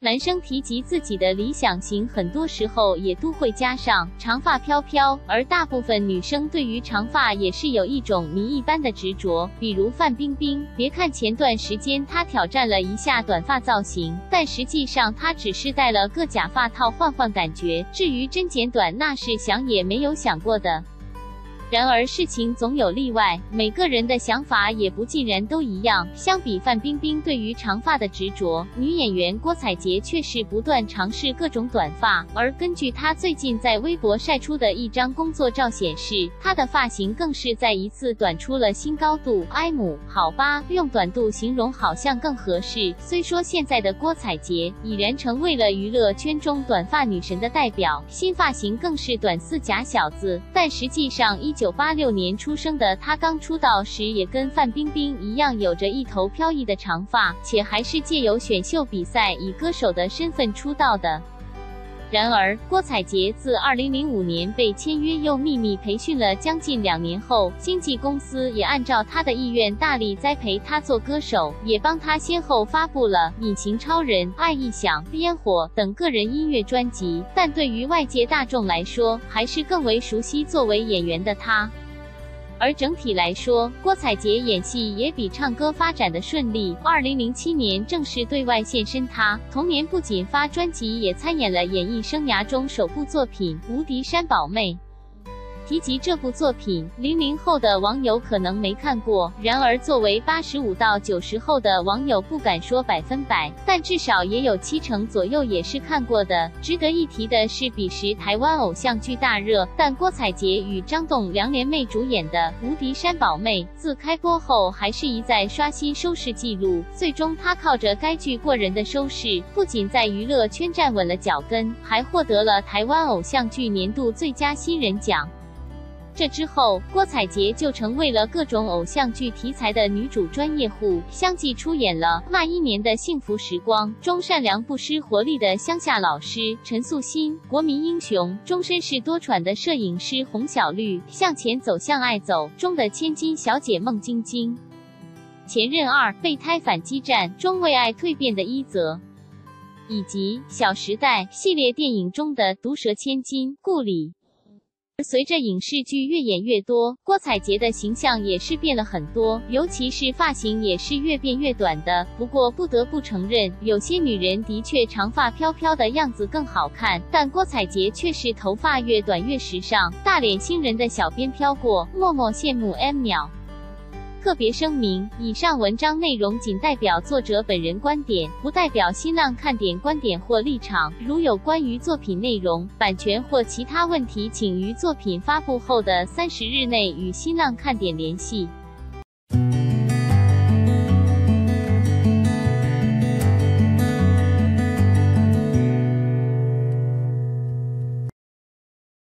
男生提及自己的理想型，很多时候也都会加上长发飘飘，而大部分女生对于长发也是有一种谜一般的执着。比如范冰冰，别看前段时间她挑战了一下短发造型，但实际上她只是戴了个假发套换换感觉，至于真剪短，那是想也没有想过的。然而事情总有例外，每个人的想法也不尽然都一样。相比范冰冰对于长发的执着，女演员郭采洁却是不断尝试各种短发，而根据她最近在微博晒出的一张工作照显示，她的发型更是再一次短出了新高度。埃姆，好吧，用短度形容好像更合适。虽说现在的郭采洁已然成为了娱乐圈中短发女神的代表，新发型更是短似假小子，但实际上1986年出生的她刚出道时也跟范冰冰一样有着一头飘逸的长发，且还是借由选秀比赛以歌手的身份出道的。然而，郭采洁自2005年被签约又秘密培训了将近2年后，经纪公司也按照她的意愿大力栽培她做歌手，也帮她先后发布了《隐形超人》、《爱一响》、《烟火》等个人音乐专辑。但对于外界大众来说，还是更为熟悉作为演员的她。而整体来说，郭采洁演戏也比唱歌发展的顺利。2007年正式对外现身她，同年不仅发专辑，也参演了演艺生涯中首部作品《无敌山宝妹》。提及这部作品，00后的网友可能没看过，然而作为85到90后的网友，不敢说100%，但至少也有70%左右也是看过的。值得一提的是，彼时台湾偶像剧大热，但郭采洁与张栋梁联袂主演的《无敌山宝妹》自开播后还是一再刷新收视纪录，最终她靠着该剧过人的收视，不仅在娱乐圈站稳了脚跟，还获得了台湾偶像剧年度最佳新人奖。这之后，郭采洁就成为了各种偶像剧题材的女主专业户，相继出演了那一年的幸福时光中善良不失活力的乡下老师陈素心，国民英雄终身事多舛的摄影师洪小绿，向前走向爱走中的千金小姐孟晶晶，前任2备胎反击战中为爱蜕变的一泽，以及《小时代》系列电影中的毒舌千金顾里。随着影视剧越演越多，郭采洁的形象也是变了很多，尤其是发型也是越变越短的。不过不得不承认，有些女人的确长发飘飘的样子更好看，但郭采洁却是头发越短越时尚，大脸星人的小边飘过，默默羡慕 M 秒。特别声明：以上文章内容仅代表作者本人观点，不代表新浪看点观点或立场。如有关于作品内容、版权或其他问题，请于作品发布后的30日内与新浪看点联系。